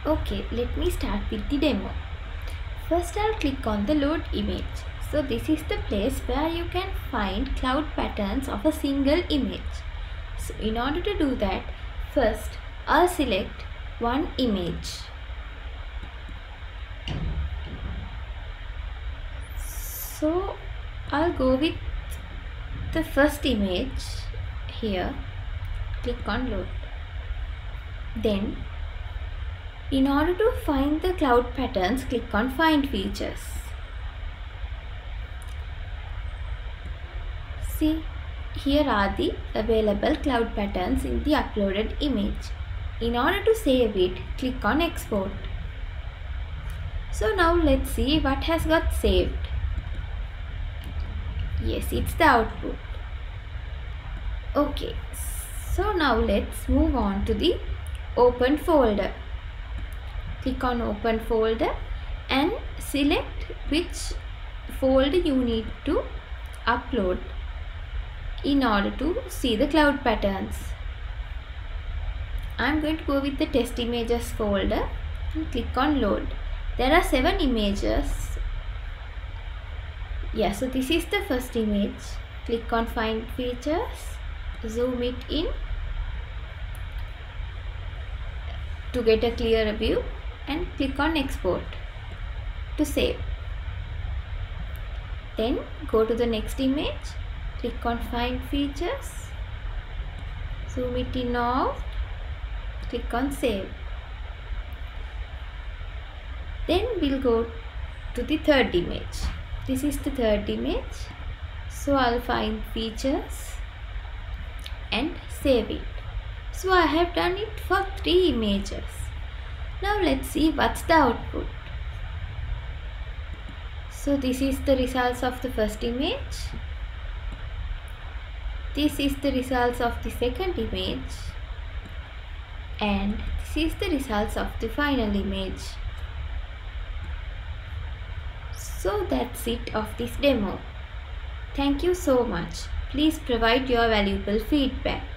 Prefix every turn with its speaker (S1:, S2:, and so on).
S1: Okay, let me start with the demo. First I'll click on the load image. So this is the place where you can find cloud patterns of a single image. So in order to do that, first I'll select one image. So I'll go with the first image here. Click on load. Then in order to find the cloud patterns, click on find features. See, here are the available cloud patterns in the uploaded image. In order to save it, click on export. So now let's see what has got saved. Yes, it's the output. Okay, so now let's move on to the open folder. Click on open folder and select which folder you need to upload in order to see the cloud patterns. I'm going to go with the test images folder and click on load. There are 7 images. Yeah, so this is the first image. Click on find features, zoom it in to get a clearer view and click on export to save. Then go to the next image, click on find features, zoom it in out, click on save. Then we'll go to the third image. This is the third image. So I'll find features and save it. So I have done it for 3 images. Now let's see what's the output. So this is the results of the first image. This is the results of the second image. And this is the results of the final image. So that's it of this demo. Thank you so much. Please provide your valuable feedback.